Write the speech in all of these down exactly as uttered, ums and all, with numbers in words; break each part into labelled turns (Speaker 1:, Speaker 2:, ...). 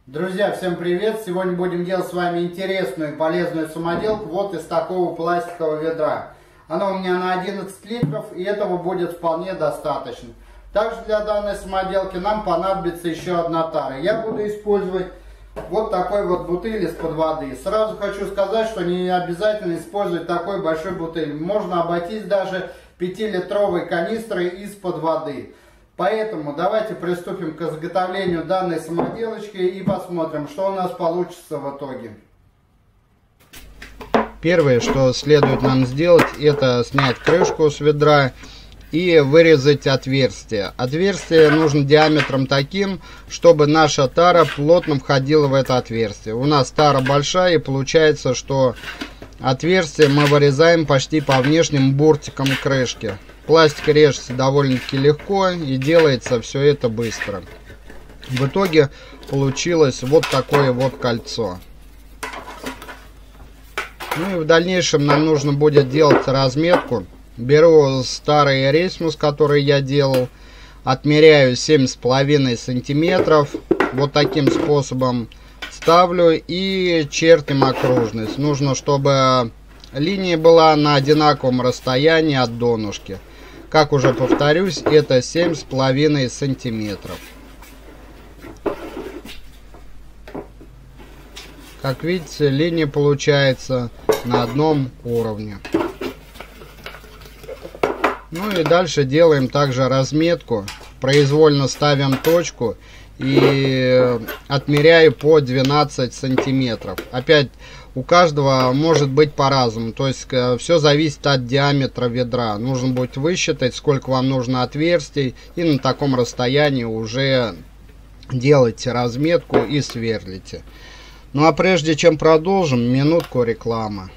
Speaker 1: Друзья, всем привет! Сегодня будем делать с вами интересную и полезную самоделку вот из такого пластикового ведра. Оно у меня на одиннадцать литров, и этого будет вполне достаточно. Также для данной самоделки нам понадобится еще одна тара. Я буду использовать вот такой вот бутыль из-под воды. Сразу хочу сказать, что не обязательно использовать такой большой бутыль. Можно обойтись даже пятилитровой канистрой из-под воды. Поэтому давайте приступим к изготовлению данной самоделочки и посмотрим, что у нас получится в итоге. Первое, что следует нам сделать, это снять крышку с ведра и вырезать отверстие. Отверстие нужно диаметром таким, чтобы наша тара плотно входила в это отверстие. У нас тара большая, и получается, что отверстие мы вырезаем почти по внешним бортикам крышки. Пластик режется довольно-таки легко, и делается все это быстро. В итоге получилось вот такое вот кольцо. Ну и в дальнейшем нам нужно будет делать разметку. Беру старый рейсмус, который я делал, отмеряю семь с половиной сантиметров, вот таким способом ставлю и чертим окружность. Нужно, чтобы линия была на одинаковом расстоянии от донышка. Как уже повторюсь, это семь с половиной сантиметров. Как видите, линия получается на одном уровне. Ну и дальше делаем также разметку. Произвольно ставим точку и отмеряю по двенадцать сантиметров. Опять у каждого может быть по-разному, то есть все зависит от диаметра ведра. Нужно будет высчитать, сколько вам нужно отверстий, и на таком расстоянии уже делайте разметку и сверлите. Ну а прежде чем продолжим, минутку рекламы.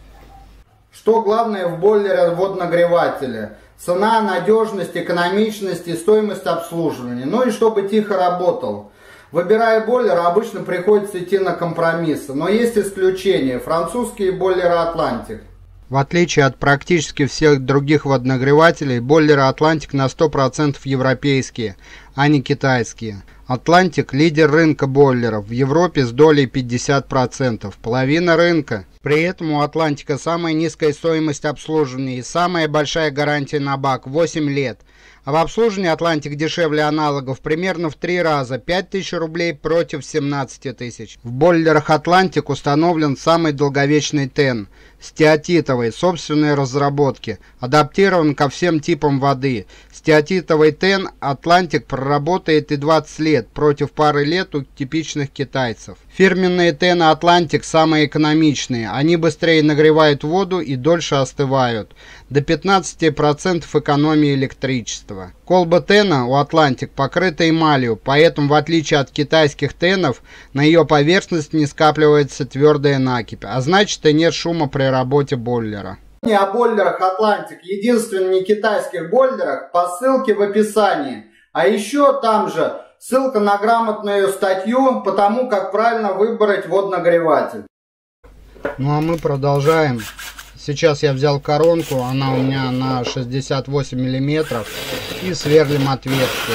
Speaker 1: Что главное в бойлере водонагревателя? Цена, надежность, экономичность и стоимость обслуживания. Ну и чтобы тихо работал. Выбирая бойлер, обычно приходится идти на компромиссы, но есть исключения. Французские бойлеры Atlantic. В отличие от практически всех других водонагревателей, бойлеры Atlantic на сто процентов европейские, а не китайские. Atlantic – лидер рынка бойлеров в Европе с долей пятьдесят процентов, половина рынка. При этом у Atlantic самая низкая стоимость обслуживания и самая большая гарантия на бак – восемь лет. А в обслуживании Atlantic дешевле аналогов примерно в три раза, пять тысяч рублей против семнадцати тысяч. В бойлерах Atlantic установлен самый долговечный тен, стеатитовый, собственной разработки, адаптирован ко всем типам воды. Стеатитовый тен Atlantic проработает и двадцать лет, против пары лет у типичных китайцев. Фирменные тены Atlantic самые экономичные, они быстрее нагревают воду и дольше остывают, до пятнадцати процентов экономии электричества. Колба тена у Atlantic покрыта эмалью, поэтому в отличие от китайских тенов, на ее поверхности не скапливается твердая накипь, а значит и нет шума при работе бойлера. О бойлерах Atlantic, единственных не китайских бойлерах, по ссылке в описании. А еще там же ссылка на грамотную статью по тому, как правильно выбрать водонагреватель. Ну а мы продолжаем. Сейчас я взял коронку, она у меня на шестьдесят восемь миллиметров, и сверлим отверстие.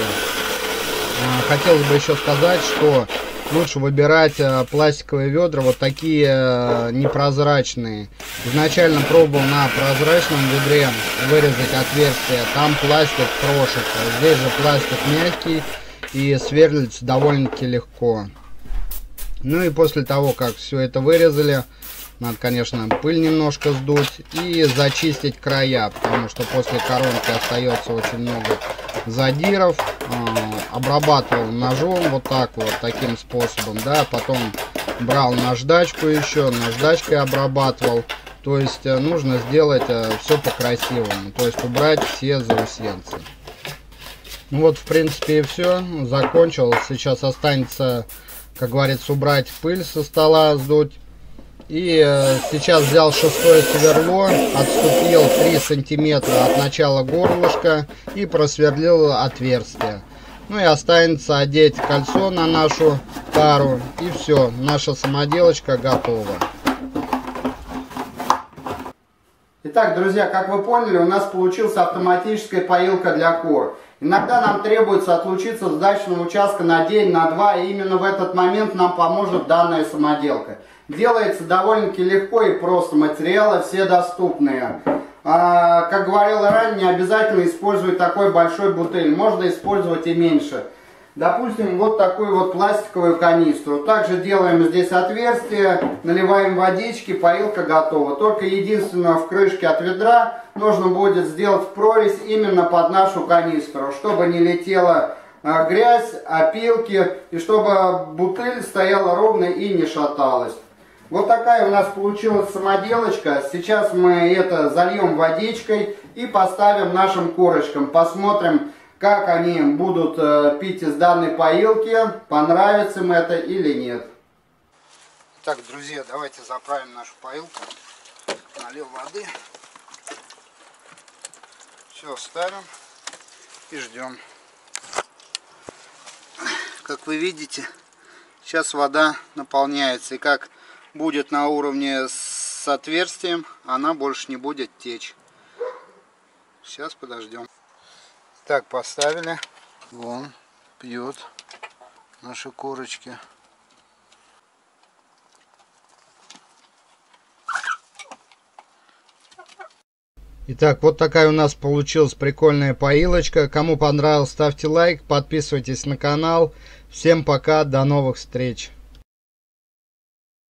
Speaker 1: Хотелось бы еще сказать, что лучше выбирать пластиковые ведра вот такие непрозрачные. Изначально пробовал на прозрачном ведре вырезать отверстие, там пластик крошится, здесь же пластик мягкий и сверлить довольно-таки легко. Ну и после того, как все это вырезали, надо, конечно, пыль немножко сдуть и зачистить края, потому что после коронки остается очень много задиров. Обрабатывал ножом вот так вот, таким способом, да, потом брал наждачку еще, наждачкой обрабатывал. То есть нужно сделать все по-красивому, то есть убрать все заусенцы. Ну вот, в принципе, и все, закончил. Сейчас останется, как говорится, убрать пыль со стола, сдуть. И э, сейчас взял шестое сверло, отступил три сантиметра от начала горлышка и просверлил отверстие. Ну и останется одеть кольцо на нашу тару, и все, наша самоделочка готова. Итак, друзья, как вы поняли, у нас получилась автоматическая поилка для кур. Иногда нам требуется отлучиться с дачного участка на день, на два, и именно в этот момент нам поможет данная самоделка. Делается довольно-таки легко и просто, материалы все доступные. А, как говорил ранее, не обязательно использовать такой большой бутыль, можно использовать и меньше. Допустим, вот такую вот пластиковую канистру. Также делаем здесь отверстие, наливаем водички, поилка готова. Только единственное, в крышке от ведра нужно будет сделать прорезь именно под нашу канистру, чтобы не летела грязь, опилки, и чтобы бутыль стояла ровно и не шаталась. Вот такая у нас получилась самоделочка. Сейчас мы это зальем водичкой и поставим нашим курочкам. Посмотрим, как они будут э, пить из данной поилки, понравится им это или нет. Так, друзья, давайте заправим нашу поилку. Налил воды. Все, ставим и ждем. Как вы видите, сейчас вода наполняется. И как будет на уровне с отверстием, она больше не будет течь. Сейчас подождем. Так, поставили. Вон, пьет наши курочки. Итак, вот такая у нас получилась прикольная поилочка. Кому понравилось, ставьте лайк, подписывайтесь на канал. Всем пока, до новых встреч.